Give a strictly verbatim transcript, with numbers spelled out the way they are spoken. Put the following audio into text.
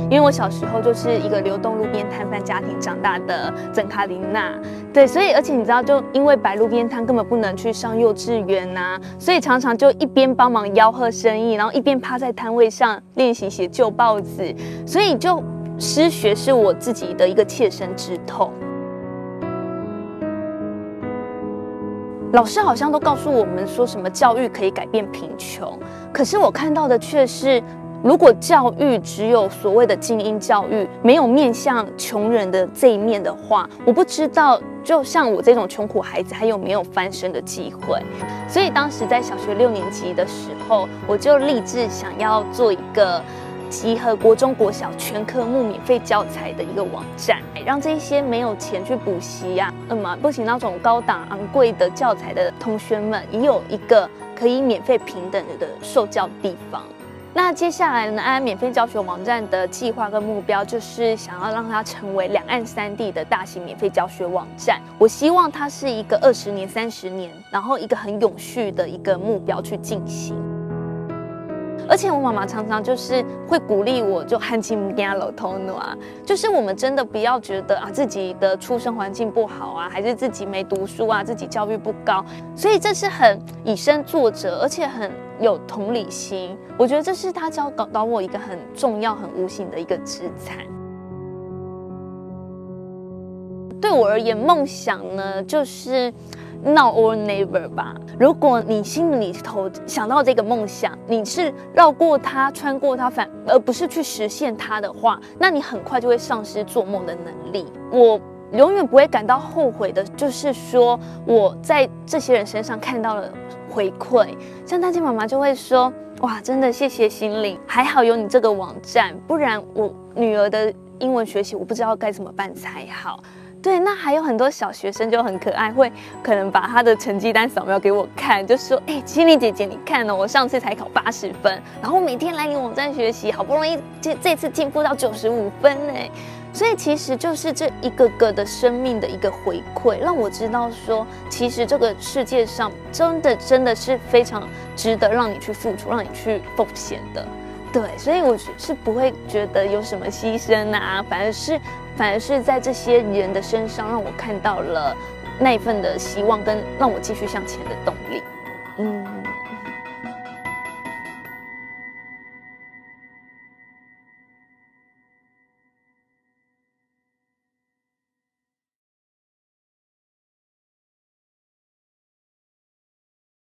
因为我小时候就是一个流动路边摊贩家庭长大的曾卡琳娜，对，所以而且你知道，就因为摆路边摊根本不能去上幼稚园呐、啊，所以常常就一边帮忙吆喝生意，然后一边趴在摊位上练习写旧报纸，所以就失学是我自己的一个切身之痛。老师好像都告诉我们说什么教育可以改变贫穷，可是我看到的却是，如果教育只有所谓的精英教育，没有面向穷人的这一面的话，我不知道就像我这种穷苦孩子还有没有翻身的机会。所以当时在小学六年级的时候，我就立志想要做一个集合国中国小全科目免费教材的一个网站，让这些没有钱去补习呀、啊，嗯嘛，不行那种高档昂贵的教材的同学们，也有一个可以免费平等的受教地方。那接下来呢，安安免费教学网站的计划跟目标，就是想要让它成为两岸三地的大型免费教学网站。我希望它是一个二十年、三十年，然后一个很永续的一个目标去进行。而且我妈妈常常就是会鼓励我，就含情不压老头呢啊，就是我们真的不要觉得啊自己的出生环境不好啊，还是自己没读书啊，自己教育不高，所以这是很以身作则，而且很有同理心。我觉得这是他教导我一个很重要、很无形的一个资产。对我而言，梦想呢，就是now or never 吧。如果你心里头想到这个梦想，你是绕过它、穿过它，反而不是去实现它的话，那你很快就会丧失做梦的能力。我永远不会感到后悔的，就是说我在这些人身上看到了回馈。像大姐妈妈就会说：“哇，真的谢谢心灵，还好有你这个网站，不然我女儿的英文学习我不知道该怎么办才好。”对，那还有很多小学生就很可爱，会可能把他的成绩单扫描给我看，就说：“哎、欸，心灵姐姐，你看哦，我上次才考八十分，然后每天来你网站学习，好不容易这这次进步到九十五分哎。”所以其实就是这一个个的生命的一个回馈，让我知道说，其实这个世界上真的真的是非常值得让你去付出、让你去奉献的。对，所以我是不会觉得有什么牺牲啊，反而是反而是在这些人的身上，让我看到了那一份的希望，跟让我继续向前的动力。